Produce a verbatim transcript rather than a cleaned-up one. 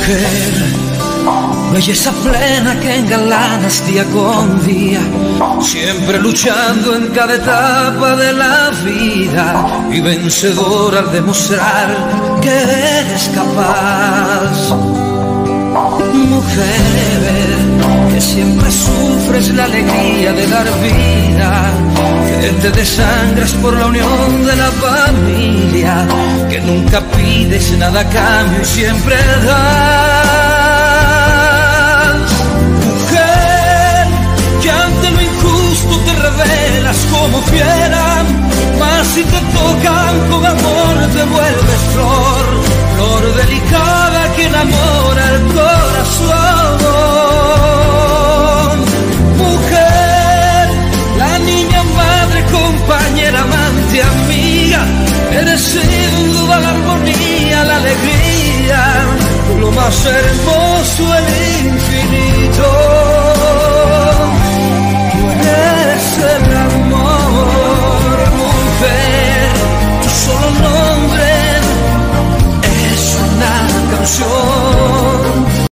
Mujer, belleza plena que engalanas día con día, siempre luchando en cada etapa de la vida y vencedora al demostrar que eres capaz. Mujer, que siempre sufres la alegría de dar vida, que te desangras por la unión de la familia, que nunca pides nada a cambio y siempre das. Mujer, que ante lo injusto te revelas como fiera, mas si te tocan con amor te vuelves flor, flor delicada que enamora el corazón. Mujer, la niña, madre, compañera, amante, amiga, eres sin duda la armonía, la alegría, lo más hermoso, el infinito.